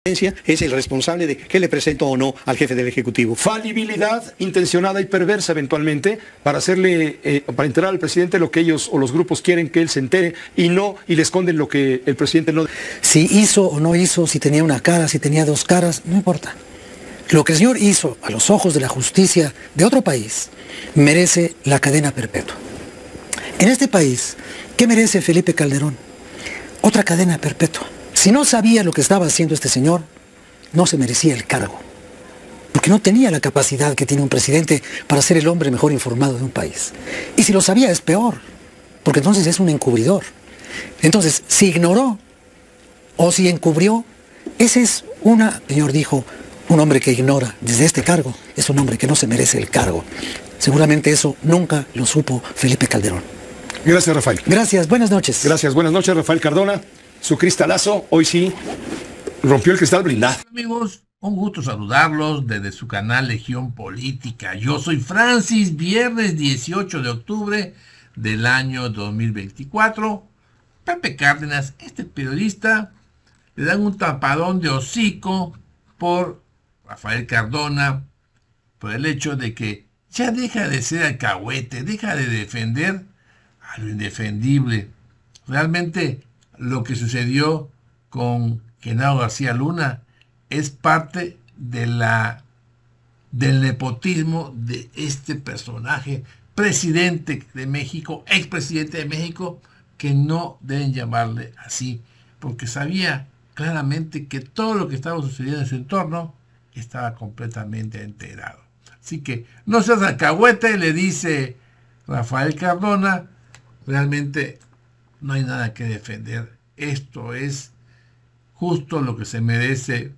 Es el responsable de que le presento o no al jefe del Ejecutivo. Falibilidad intencionada y perversa eventualmente para hacerle, para enterar al presidente lo que ellos o los grupos quieren que él se entere y le esconden lo que el presidente no. Si hizo o no hizo, si tenía una cara, si tenía dos caras, no importa. Lo que el señor hizo a los ojos de la justicia de otro país merece la cadena perpetua. En este país, ¿qué merece Felipe Calderón? Otra cadena perpetua. Si no sabía lo que estaba haciendo este señor, no se merecía el cargo. Porque no tenía la capacidad que tiene un presidente para ser el hombre mejor informado de un país. Y si lo sabía es peor, porque entonces es un encubridor. Entonces, si ignoró o si encubrió, ese es señor dijo, un hombre que ignora desde este cargo es un hombre que no se merece el cargo. Seguramente eso nunca lo supo Felipe Calderón. Gracias, Rafael. Gracias, buenas noches. Gracias, buenas noches, Rafael Cardona. Su cristalazo, hoy sí, rompió el cristal blindado. Amigos, un gusto saludarlos desde su canal Legión Política. Yo soy Francis, viernes 18 de octubre del año 2024. Pepe Cárdenas, este periodista, le dan un tapadón de hocico por Rafael Cardona, por el hecho de que ya deja de ser alcahuete, deja de defender a lo indefendible. Realmente lo que sucedió con Genaro García Luna es parte del nepotismo de este personaje, presidente de México, expresidente de México, que no deben llamarle así, porque sabía claramente que todo lo que estaba sucediendo en su entorno estaba completamente enterado. Así que no seas alcahuete, le dice Rafael Cardona, realmente no hay nada que defender. Esto es justo lo que se merece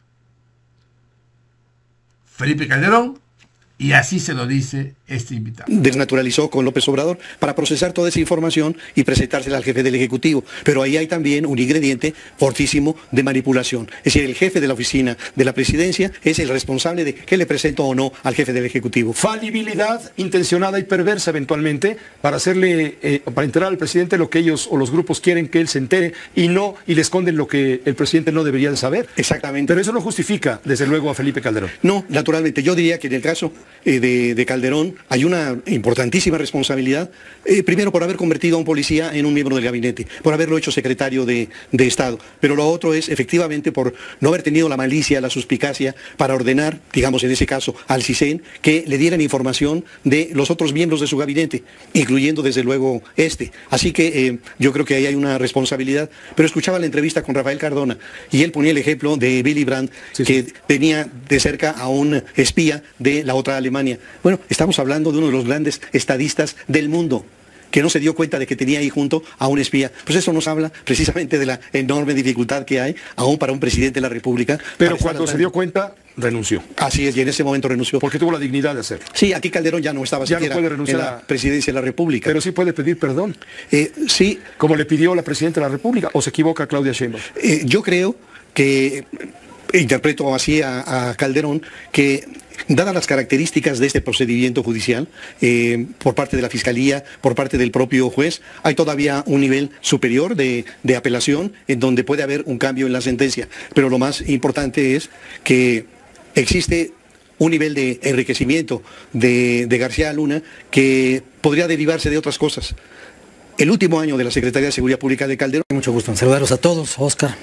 Felipe Calderón, y así se lo dice este invitado. Desnaturalizó con López Obrador para procesar toda esa información y presentársela al jefe del Ejecutivo. Pero ahí hay también un ingrediente fortísimo de manipulación. Es decir, el jefe de la oficina de la presidencia es el responsable de que le presento o no al jefe del Ejecutivo. Falibilidad intencionada y perversa eventualmente para hacerle, para enterar al presidente lo que ellos o los grupos quieren que él se entere y le esconden lo que el presidente no debería de saber. Exactamente. Pero eso no justifica, desde luego, a Felipe Calderón. No, naturalmente. Yo diría que en el caso de Calderón hay una importantísima responsabilidad, primero por haber convertido a un policía en un miembro del gabinete, por haberlo hecho secretario de Estado, pero lo otro es efectivamente por no haber tenido la malicia, la suspicacia para ordenar, digamos en ese caso al CISEN, que le dieran información de los otros miembros de su gabinete, incluyendo desde luego Así que yo creo que ahí hay una responsabilidad, pero escuchaba la entrevista con Rafael Cardona y él ponía el ejemplo de Willy Brandt, que tenía de cerca a un espía de la otra Alemania. Bueno, estamos hablando de uno de los grandes estadistas del mundo, que no se dio cuenta de que tenía ahí junto a un espía. Pues eso nos habla precisamente de la enorme dificultad que hay, aún para un presidente de la República. Pero cuando se dio cuenta, renunció. Así es, y en ese momento renunció. Porque tuvo la dignidad de hacerlo. Sí, aquí Calderón ya no estaba siquiera en la presidencia de la República. Pero sí puede pedir perdón. Sí. Como le pidió la presidenta de la República, ¿o se equivoca Claudia Sheinbaum? Yo creo que, interpreto así a Calderón, que dadas las características de este procedimiento judicial, por parte de la Fiscalía, por parte del propio juez, hay todavía un nivel superior de apelación en donde puede haber un cambio en la sentencia. Pero lo más importante es que existe un nivel de enriquecimiento de García Luna que podría derivarse de otras cosas. El último año de la Secretaría de Seguridad Pública de Calderón. Mucho gusto en saludarlos a todos, Oscar.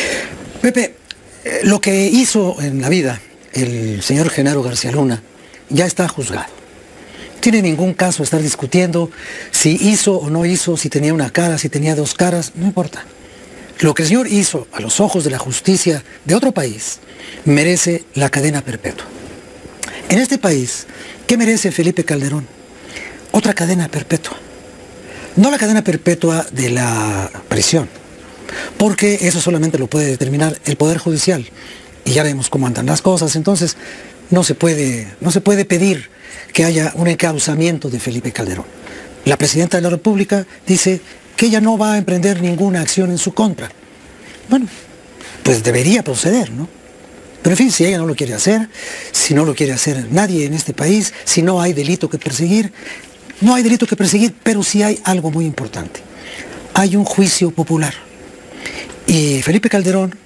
Pepe, lo que hizo en la vida el señor Genaro García Luna ya está juzgado. No tiene ningún caso estar discutiendo si hizo o no hizo, si tenía una cara, si tenía dos caras, no importa. Lo que el señor hizo a los ojos de la justicia de otro país merece la cadena perpetua. En este país, ¿qué merece Felipe Calderón? Otra cadena perpetua. No la cadena perpetua de la prisión, porque eso solamente lo puede determinar el Poder Judicial. Y ya vemos cómo andan las cosas, entonces no se puede pedir que haya un encauzamiento de Felipe Calderón. La presidenta de la República dice que ella no va a emprender ninguna acción en su contra. Bueno, pues debería proceder, ¿no? Pero en fin, si ella no lo quiere hacer, si no lo quiere hacer nadie en este país, si no hay delito que perseguir, no hay delito que perseguir, pero sí hay algo muy importante. Hay un juicio popular. Y Felipe Calderón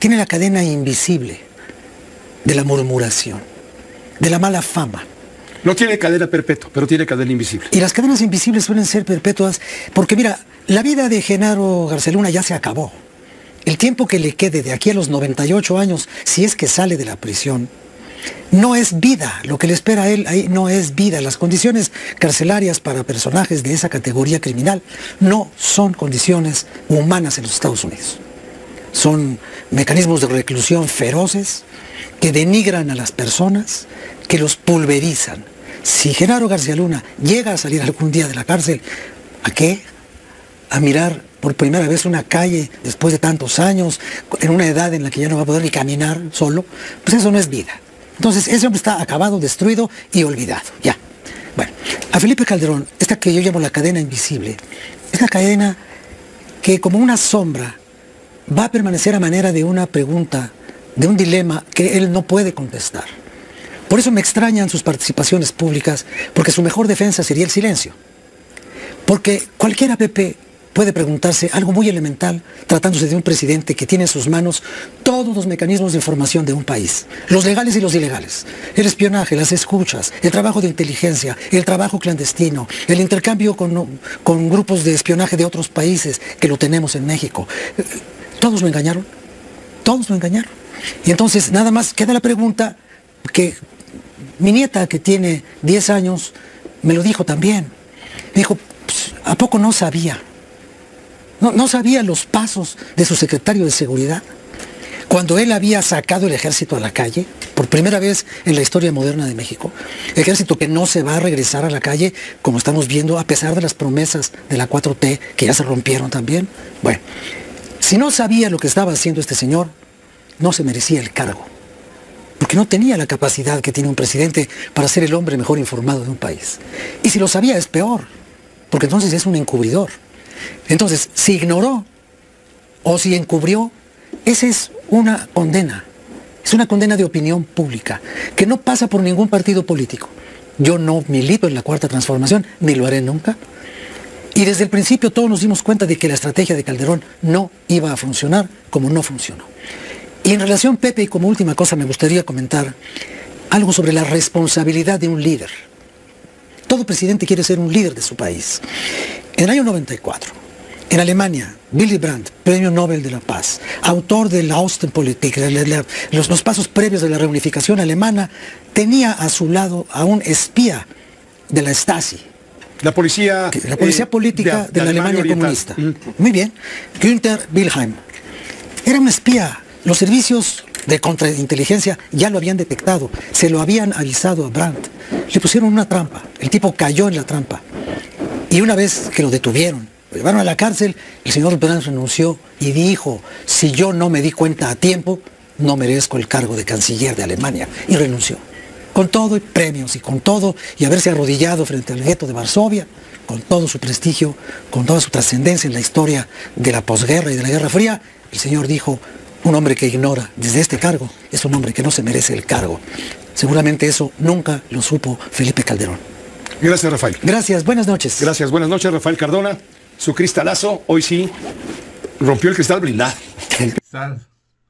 tiene la cadena invisible de la murmuración, de la mala fama. No tiene cadena perpetua, pero tiene cadena invisible. Y las cadenas invisibles suelen ser perpetuas porque, mira, la vida de Genaro García Luna ya se acabó. El tiempo que le quede de aquí a los 98 años, si es que sale de la prisión, no es vida. Lo que le espera a él ahí no es vida. Las condiciones carcelarias para personajes de esa categoría criminal no son condiciones humanas en los Estados Unidos. Son mecanismos de reclusión feroces que denigran a las personas, que los pulverizan. Si Genaro García Luna llega a salir algún día de la cárcel, ¿a qué? A mirar por primera vez una calle después de tantos años, en una edad en la que ya no va a poder ni caminar solo, pues eso no es vida. Entonces ese hombre está acabado, destruido y olvidado, ya. Bueno, a Felipe Calderón, esta que yo llamo la cadena invisible, es la cadena que como una sombra va a permanecer a manera de una pregunta, de un dilema que él no puede contestar. Por eso me extrañan sus participaciones públicas, porque su mejor defensa sería el silencio. Porque cualquiera, Pepe, puede preguntarse algo muy elemental tratándose de un presidente que tiene en sus manos todos los mecanismos de información de un país, los legales y los ilegales, el espionaje, las escuchas, el trabajo de inteligencia, el trabajo clandestino, el intercambio con grupos de espionaje de otros países que lo tenemos en México. Todos lo engañaron, todos lo engañaron. Y entonces nada más queda la pregunta que mi nieta, que tiene 10 años, me lo dijo también. Me dijo, pues, ¿a poco no sabía? No sabía los pasos de su secretario de Seguridad cuando él había sacado el ejército a la calle, por primera vez en la historia moderna de México. Ejército que no se va a regresar a la calle, como estamos viendo, a pesar de las promesas de la 4T, que ya se rompieron también. Bueno, si no sabía lo que estaba haciendo este señor, no se merecía el cargo, porque no tenía la capacidad que tiene un presidente para ser el hombre mejor informado de un país. Y si lo sabía es peor, porque entonces es un encubridor. Entonces, si ignoró o si encubrió, esa es una condena. Es una condena de opinión pública, que no pasa por ningún partido político. Yo no milito en la Cuarta Transformación, ni lo haré nunca. Y desde el principio todos nos dimos cuenta de que la estrategia de Calderón no iba a funcionar como no funcionó. Y en relación, Pepe, y como última cosa me gustaría comentar algo sobre la responsabilidad de un líder. Todo presidente quiere ser un líder de su país. En el año 94, en Alemania, Willy Brandt, Premio Nobel de la Paz, autor de la Außenpolitik, los pasos previos de la reunificación alemana, tenía a su lado a un espía de la Stasi. La policía política de la Alemania comunista. Muy bien. Günther Wilhelm. Era un espía. Los servicios de contrainteligencia ya lo habían detectado. Se lo habían avisado a Brandt. Le pusieron una trampa. El tipo cayó en la trampa. Y una vez que lo detuvieron, lo llevaron a la cárcel, el señor Brandt renunció y dijo, si yo no me di cuenta a tiempo, no merezco el cargo de canciller de Alemania. Y renunció. Con todo y premios y con todo, y haberse arrodillado frente al gueto de Varsovia, con todo su prestigio, con toda su trascendencia en la historia de la posguerra y de la Guerra Fría, el señor dijo, un hombre que ignora desde este cargo es un hombre que no se merece el cargo. Seguramente eso nunca lo supo Felipe Calderón. Gracias, Rafael. Gracias, buenas noches. Gracias, buenas noches, Rafael Cardona. Su cristalazo, hoy sí, rompió el cristal blindado. Cristal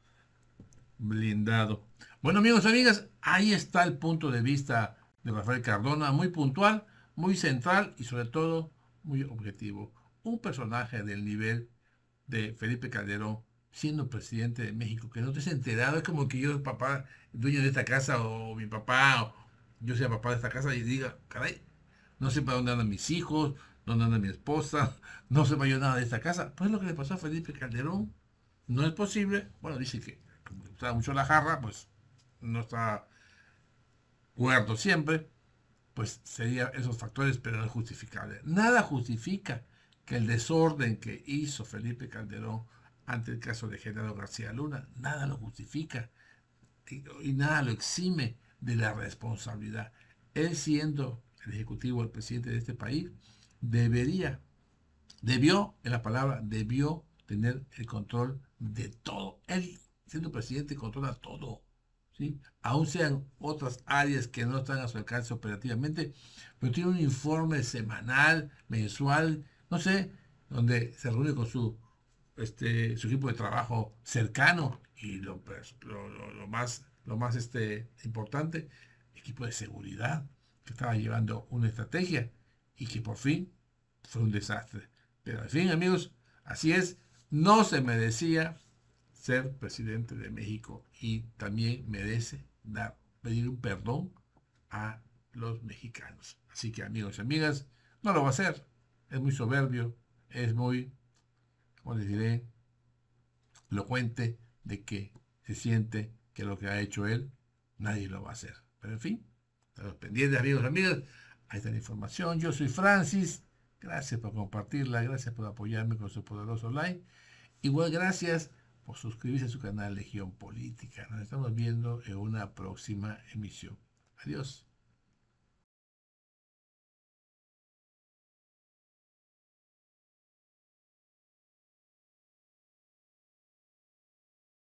blindado. Bueno, amigos y amigas, ahí está el punto de vista de Rafael Cardona, muy puntual, muy central y sobre todo muy objetivo. Un personaje del nivel de Felipe Calderón, siendo presidente de México, que no te has enterado, es como que yo, papá, dueño de esta casa, o mi papá, o yo sea papá de esta casa, y diga, caray, no sé para dónde andan mis hijos, dónde anda mi esposa, no sé para yo nada de esta casa. Pues lo que le pasó a Felipe Calderón, no es posible. Bueno, dice que como le gustaba mucho la jarra, pues no está cuerdo siempre, pues serían esos factores, pero no es justificable. Nada justifica que el desorden que hizo Felipe Calderón ante el caso de Genaro García Luna, nada lo justifica y nada lo exime de la responsabilidad. Él, siendo el ejecutivo, el presidente de este país, debió, en la palabra, debió tener el control de todo. Él, siendo presidente, controla todo, ¿sí? Aún sean otras áreas que no están a su alcance operativamente, pero tiene un informe semanal, mensual, no sé, donde se reúne con su su equipo de trabajo cercano y lo más importante, equipo de seguridad que estaba llevando una estrategia y que por fin fue un desastre. Pero al fin, amigos, así es, no se merecía ser presidente de México y también merece pedir un perdón a los mexicanos. Así que, amigos y amigas, no lo va a hacer. Es muy soberbio, es muy, como les diré, elocuente de que se siente que lo que ha hecho él, nadie lo va a hacer. Pero en fin, estamos pendientes, amigos y amigas. Ahí está la información. Yo soy Francis. Gracias por compartirla. Gracias por apoyarme con su poderoso like. Igual gracias por suscribirse a su canal Legión Política. Nos estamos viendo en una próxima emisión. Adiós.